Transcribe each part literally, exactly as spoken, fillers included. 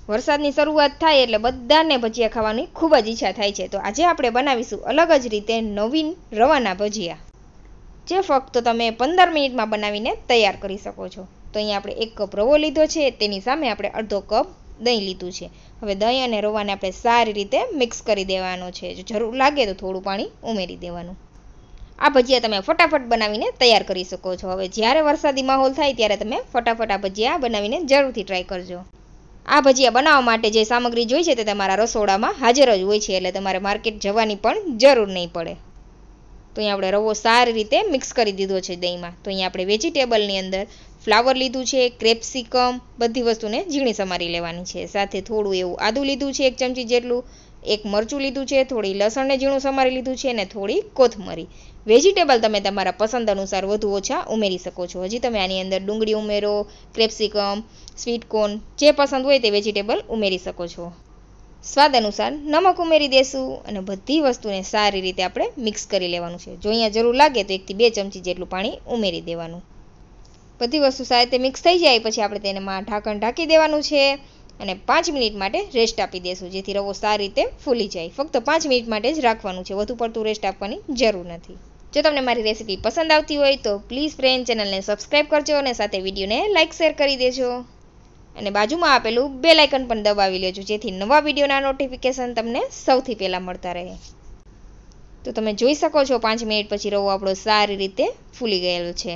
વરસાદની શરૂઆત થાય એટલે બધાને ભજીયા ખાવાની ખૂબ જ ઈચ્છા થાય છે। તો આજે આપણે બનાવીશું અલગ જ રીતે નવીન રવાના ભજીયા, જે ફક્ત તમે પંદર મિનિટમાં બનાવીને તૈયાર કરી શકો છો। તો અહીંયા આપણે એક કપ રવો લીધો છે, તેની સામે આપણે અડધો કપ દહીં લીધું છે। હવે દહીં અને રવાને આપણે સારી રીતે મિક્સ કરી દેવાનો છે। જો જરૂર લાગે તો થોડું પાણી ઉમેરી દેવાનું। આ ભજીયા તમે ફટાફટ બનાવીને તૈયાર કરી શકો છો। હવે જ્યારે વરસાદી માહોલ થાય ત્યારે તમે ફટાફટ આ ભજીયા બનાવીને જરૂરથી ટ્રાય કરજો। આ ભજીયા બનાવવા માટે જે સામગ્રી જોઈએ છે તે તમારા રસોડામાં હાજર જ હોય છે, એટલે તમારે માર્કેટ જવાની પણ જરૂર નહીં પડે। તો અહીંયા આપણે રવો સારી રીતે મિક્સ કરી દીધો છે દહીંમાં। તો અહીંયા આપણે વેજીટેબલની અંદર ફ્લાવર લીધું છે, ક્રેપ્સિકમ, બધી વસ્તુને ઝીણી સમારી લેવાની છે। સાથે થોડું એવું આદું લીધું છે, એક ચમચી જેટલું, એક મરચું લીધું છે, થોડી લસણને ઝીણું સમારી લીધું છે, અને થોડી કોથમરી। વેજીટેબલ તમે તમારા પસંદ અનુસાર વધુ ઓછા ઉમેરી શકો છો। હજી તમે આની અંદર ડુંગળી ઉમેરો, ક્રેપ્સિકમ, સ્વીટ કોર્ન, જે પસંદ હોય તે વેજીટેબલ ઉમેરી શકો છો। સ્વાદ અનુસાર નમક ઉમેરી દેશું અને બધી વસ્તુને સારી રીતે આપણે મિક્સ કરી લેવાનું છે। જો અહીંયા જરૂર લાગે તો એકથી બે ચમચી જેટલું પાણી ઉમેરી દેવાનું। બધી વસ્તુ સારી રીતે મિક્સ થઈ જાય પછી આપણે તેમાં ઢાંકણ ઢાંકી દેવાનું છે અને પાંચ મિનિટ માટે રેસ્ટ આપી દેશું, જેથી રવો સારી રીતે ફૂલી જાય। ફક્ત પાંચ મિનિટ માટે જ રાખવાનું છે, વધુ પડતું રેસ્ટ આપવાની જરૂર નથી। જો તમને મારી રેસીપી પસંદ આવતી હોય તો પ્લીઝ ફ્રેન્ડ ચેનલને સબસ્ક્રાઈબ કરજો અને સાથે વિડીયોને લાઇક શેર કરી દેજો અને બાજુમાં આપેલું બેલ આઇકન પણ દબાવી લેજો, જેથી નવા વિડીયોના નોટિફિકેશન તમને સૌથી પહેલાં મળતા રહે। તો તમે જોઈ શકો છો પાંચ મિનિટ પછી રવો આપણો સારી રીતે ફૂલી ગયેલો છે।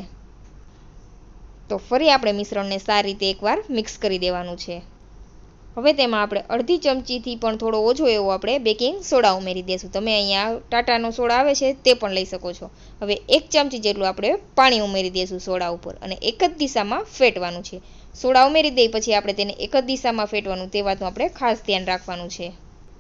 તો ફરી આપણે મિશ્રણને સારી રીતે એકવાર મિક્સ કરી દેવાનું છે। હવે તેમાં આપણે અડધી ચમચીથી પણ થોડો ઓછો એવો આપણે બેકિંગ સોડા ઉમેરી દઈશું। તમે અહીંયા ટાટાનો સોડા આવે છે તે પણ લઈ શકો છો। હવે એક ચમચી જેટલું આપણે પાણી ઉમેરી દઈશું સોડા ઉપર અને એક જ દિશામાં ફેટવાનું છે। સોડા ઉમેરી દઈ પછી આપણે તેને એક જ દિશામાં ફેટવાનું, તે વાતનું આપણે ખાસ ધ્યાન રાખવાનું છે।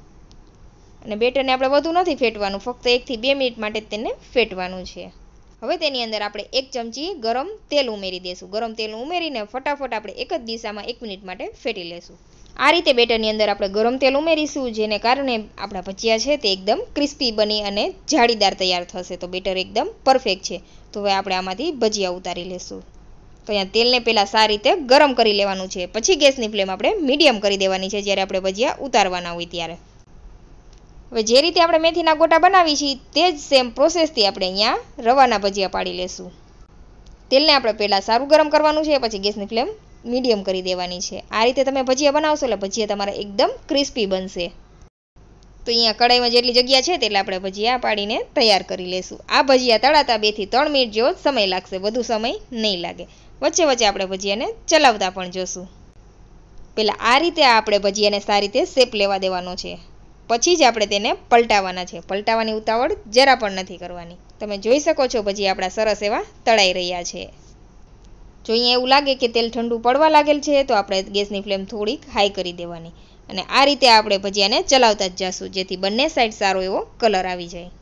અને બેટરને આપણે વધુ નથી ફેટવાનું, ફક્ત એકથી બે મિનિટ માટે તેને ફેટવાનું છે। હવે તેની અંદર આપણે એક ચમચી ગરમ તેલ ઉમેરી દઈશું। ગરમ તેલ ઉમેરીને ફટાફટ આપણે એક જ દિશામાં એક મિનિટ માટે ફેટી લેશું। આ રીતે બેટરની અંદર આપણે ગરમ તેલ ઉમેરીશું, જેને કારણે આપણા ભજીયા છે તે એકદમ ક્રિસ્પી બની અને જાળીદાર તૈયાર થશે। તો બેટર એકદમ પરફેક્ટ છે। તો હવે આપણે આમાંથી ભજીયા ઉતારી લેશું। તો અહીંયા તેલને પહેલાં સારી રીતે ગરમ કરી લેવાનું છે, પછી ગેસની ફ્લેમ આપણે મીડિયમ કરી દેવાની છે જ્યારે આપણે ભજીયા ઉતારવાના હોય ત્યારે। હવે જે રીતે આપણે મેથીના ગોટા બનાવી છીએ તે જ સેમ પ્રોસેસથી આપણે અહીંયા રવાના ભજીયા પાડી લેશું। તેલને આપણે પહેલાં સારું ગરમ કરવાનું છે, પછી ગેસની ફ્લેમ મીડિયમ કરી દેવાની છે। આ રીતે તમે ભજીયા બનાવશો એટલે ભજીયા તમારા એકદમ ક્રિસ્પી બનશે। તો અહીંયા કડાઈમાં જેટલી જગ્યા છે તેટલા આપણે ભજીયા પાડીને તૈયાર કરી લેશું। આ ભજીયા તળાતા બેથી ત્રણ મિનિટ જેવો સમય લાગશે, વધુ સમય નહીં લાગે। વચ્ચે વચ્ચે આપણે ભજીયાને ચલાવતા પણ જોશું। પહેલાં આ રીતે આપણે ભજીયાને સારી રીતે શેપ લેવા દેવાનો છે, પછી જ આપણે તેને પલટાવવાના છે। પલટાવવાની ઉતાવળ જરા પણ નથી કરવાની। તમે જોઈ શકો છો ભજીયા આપણા સરસ એવા તળાઈ રહ્યા છે। જો અહીંયા એવું લાગે કે તેલ ઠંડુ પડવા લાગેલ છે તો આપણે ગેસની ફ્લેમ થોડીક હાઈ કરી દેવાની અને આ રીતે આપણે ભજીયાને ચલાવતા જ જઈશું, જેથી બંને સાઈડ સારો એવો કલર આવી જાય।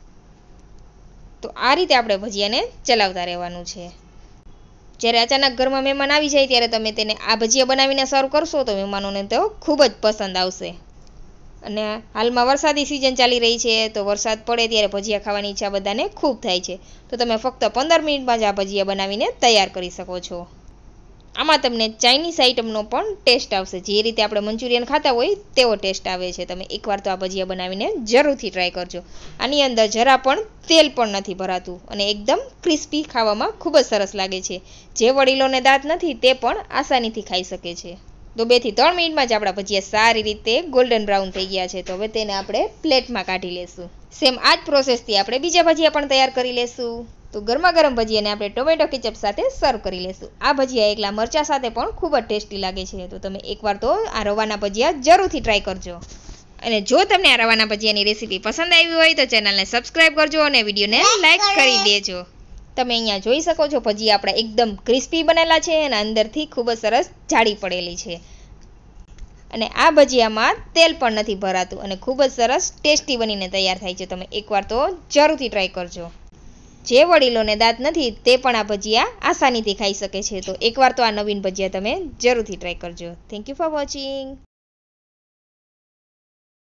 તો આ રીતે આપણે ભજીયાને ચલાવતા રહેવાનું છે। જ્યારે અચાનક ઘરમાં મહેમાન આવી જાય ત્યારે તમે તેને આ ભજીયા બનાવીને સર્વ કરશો તો મહેમાનોને તો ખૂબ જ પસંદ આવશે। અને હાલમાં વરસાદી સિઝન ચાલી રહી છે, તો વરસાદ પડે ત્યારે ભજીયા ખાવાની ઈચ્છા બધાને ખૂબ થાય છે। તો તમે ફક્ત પંદર મિનિટમાં જ આ ભજીયા બનાવીને તૈયાર કરી શકો છો। આમાં તમને ચાઇનીઝ આઇટમનો પણ ટેસ્ટ આવશે, જે રીતે આપણે મંચુરિયન ખાતા હોય તેવો ટેસ્ટ આવે છે। તમે એકવાર તો આ ભજીયા બનાવીને જરૂરથી ટ્રાય કરજો। આની અંદર જરા પણ તેલ પણ નથી ભરાતું અને એકદમ ક્રિસ્પી, ખાવામાં ખૂબ જ સરસ લાગે છે। જે વડીલોને દાંત નથી તે પણ આસાનીથી ખાઈ શકે છે। તો બેથી ત્રણ મિનિટમાં જ આપણા ભજીયા સારી રીતે ગોલ્ડન બ્રાઉન થઈ ગયા છે। તો હવે તેને આપણે પ્લેટમાં કાઢી લેશું। સેમ આ જ પ્રોસેસથી આપણે બીજા ભજીયા પણ તૈયાર કરી લેશું। તો ગરમા ગરમ ભજીયાને આપણે ટોમેટો કેચઅપ સાથે સર્વ કરી લેશું। આ ભજીયા એકલા મરચાં સાથે પણ ખૂબ જ ટેસ્ટી લાગે છે। તો તમે એકવાર તો આ રવાના ભજીયા જરૂરથી ટ્રાય કરજો। અને જો તમને આ રવાના ભજીયાની રેસીપી પસંદ આવી હોય તો ચેનલને સબસ્ક્રાઈબ કરજો અને વિડીયોને લાઇક કરી દેજો। તમે અહીંયા જોઈ શકો છો ભજીયા આપણા એકદમ ક્રિસ્પી બનેલા છે અને અંદરથી ખૂબ જ સરસ જાળી પડેલી છે અને આ ભજીયામાં તેલ પણ નથી ભરાતું અને ખૂબ જ સરસ ટેસ્ટી બનીને તૈયાર થાય છે। તમે એકવાર તો જરૂરથી ટ્રાય કરજો। જે વડીલોને દાંત નથી તે પણ આ ભજીયા આસાનીથી ખાઈ શકે છે। તો એકવાર તો આ નવીન ભજીયા તમે જરૂરથી ટ્રાય કરજો। Thank you for watching.